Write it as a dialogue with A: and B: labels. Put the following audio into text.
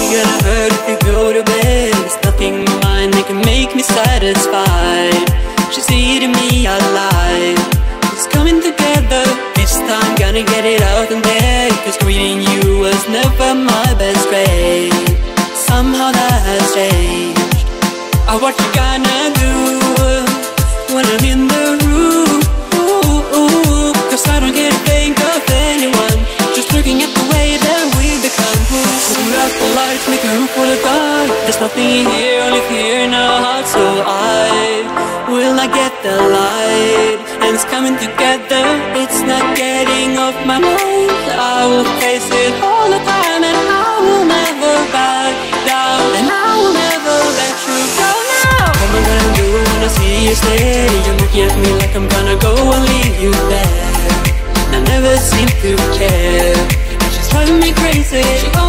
A: You're gonna hurt if you go to bed. There's nothing mine that can make me satisfied. She's eating me alive. It's coming together. This time gonna get it out in there. Cause greeting you was never my best grade. Somehow that has changed. What you gonna do when I'm in the room? Cause I don't get to think of anyone, just looking at the way that we become. Put out the lights, make a room full of dark. There's nothing here, only fear in our hearts. So I will not get the light, and it's coming together. It's not getting off my mind. I will face it all the time, and I will never back down, and I will never let you go now. What am I gonna do when I see you stay? You're looking at me like I'm gonna go and leave you there. I never seem to care. She's driving me crazy.